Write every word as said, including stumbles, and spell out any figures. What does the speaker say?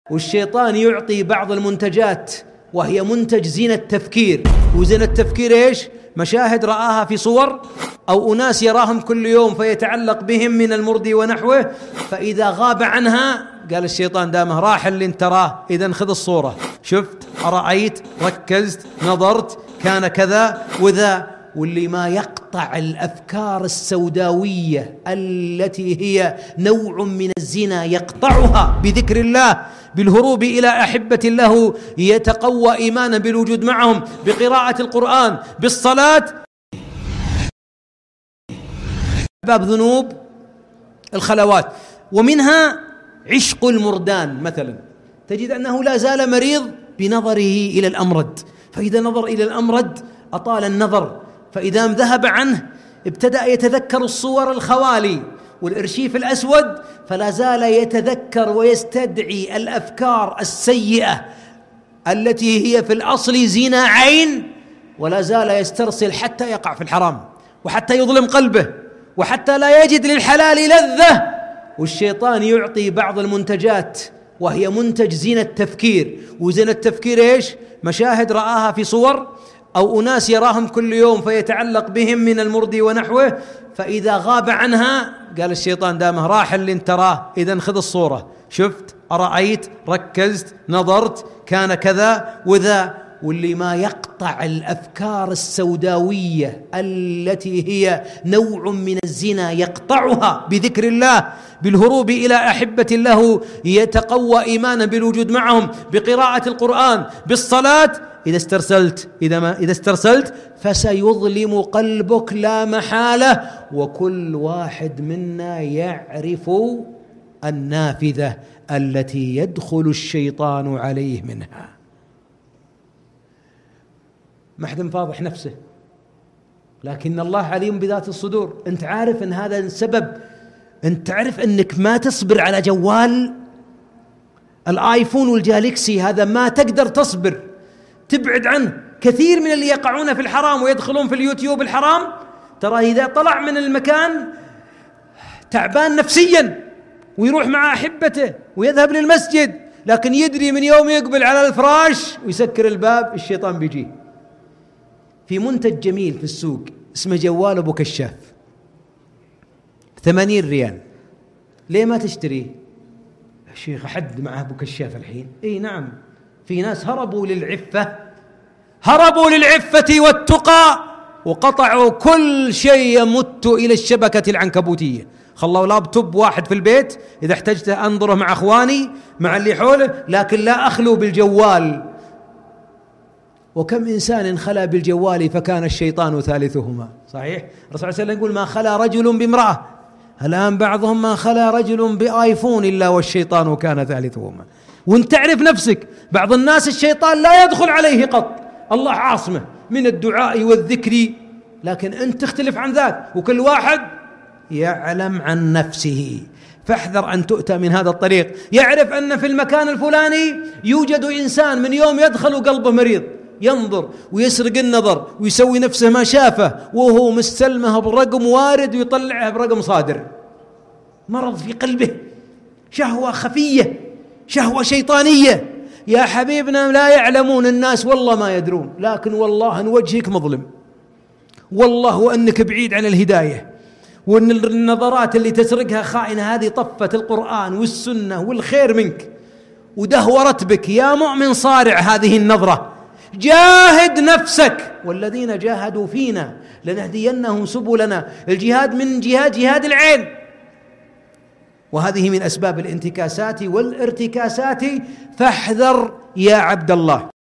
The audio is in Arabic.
والشيطان يعطي بعض المنتجات وهي منتج زينة التفكير. وزينة التفكير إيش؟ مشاهد رآها في صور أو أناس يراهم كل يوم فيتعلق بهم من المرضي ونحوه، فإذا غاب عنها قال الشيطان دامه راح اللي انت تراه، إذن خذ الصورة، شفت، أرأيت، ركزت، نظرت، كان كذا وذا. واللي ما يقطع الأفكار السوداوية التي هي نوع من الزنا يقطعها بذكر الله، بالهروب إلى أحبة الله، يتقوى إيمانا بالوجود معهم، بقراءة القرآن، بالصلاة. باب ذنوب الخلوات، ومنها عشق المردان مثلا، تجد أنه لا زال مريض بنظره إلى الأمرد، فإذا نظر إلى الأمرد أطال النظر، فإذا ذهب عنه ابتدأ يتذكر الصور الخوالي والإرشيف الأسود، فلا زال يتذكر ويستدعي الأفكار السيئة التي هي في الأصل زنا عين، ولا زال يسترسل حتى يقع في الحرام، وحتى يظلم قلبه، وحتى لا يجد للحلال لذة. والشيطان يعطي بعض المنتجات وهي منتج زينة التفكير. وزينة التفكير إيش؟ مشاهد رآها في صور أو أناس يراهم كل يوم فيتعلق بهم من المرضي ونحوه، فإذا غاب عنها قال الشيطان دامه راح اللي انت تراه، إذن خذ الصورة، شفت، أرأيت، ركزت، نظرت، كان كذا وذا. واللي ما يقطع الأفكار السوداوية التي هي نوع من الزنا يقطعها بذكر الله، بالهروب إلى أحبة الله، يتقوى إيمانا بالوجود معهم، بقراءة القرآن، بالصلاة. إذا استرسلت إذا ما إذا استرسلت فسيظلم قلبك لا محالة. وكل واحد منا يعرف النافذة التي يدخل الشيطان عليه منها. ما حد فاضح نفسه، لكن الله عليم بذات الصدور. أنت عارف أن هذا السبب، أنت تعرف أنك ما تصبر على جوال الآيفون والجالكسي هذا، ما تقدر تصبر، تبعد عنه. كثير من اللي يقعون في الحرام ويدخلون في اليوتيوب الحرام، ترى إذا طلع من المكان تعبان نفسيا ويروح مع أحبته ويذهب للمسجد، لكن يدري من يوم يقبل على الفراش ويسكر الباب الشيطان بيجيه. في منتج جميل في السوق اسمه جوال أبو كشاف، ثمانين ريال، ليه ما تشتريه؟ يا شيخ حد معه أبو كشاف الحين؟ إيه نعم، في ناس هربوا للعفة، هربوا للعفة والتقى وقطعوا كل شيء، يمت إلى الشبكة العنكبوتية. خلوا لابتوب واحد في البيت، إذا احتجت أنظره مع أخواني مع اللي حوله، لكن لا أخلو بالجوال. وكم إنسان خلا بالجوال فكان الشيطان ثالثهما، صحيح؟ الرسول صلى الله عليه وسلم يقول ما خلا رجل بامرأة، الآن بعضهم ما خلا رجل بآيفون إلا والشيطان كان ثالثهما. وانت تعرف نفسك، بعض الناس الشيطان لا يدخل عليه قط، الله عاصمه من الدعاء والذكر، لكن أنت تختلف عن ذاك، وكل واحد يعلم عن نفسه. فاحذر أن تؤتى من هذا الطريق. يعرف أن في المكان الفلاني يوجد إنسان من يوم يدخل وقلبه مريض، ينظر ويسرق النظر ويسوي نفسه ما شافه، وهو مستلمه برقم وارد ويطلعه برقم صادر. مرض في قلبه، شهوة خفية، شهوة شيطانية. يا حبيبنا لا يعلمون الناس، والله ما يدرون، لكن والله أن وجهك مظلم، والله وأنك بعيد عن الهداية، وأن النظرات اللي تسرقها خائنة هذه طفت القرآن والسنة والخير منك ودهورت بك. يا مؤمن صارع هذه النظرة، جاهد نفسك، والذين جاهدوا فينا لنهدينهم سبلنا. الجهاد من جهاد جهاد العين، وهذه من أسباب الانتكاسات والارتكاسات، فاحذر يا عبد الله.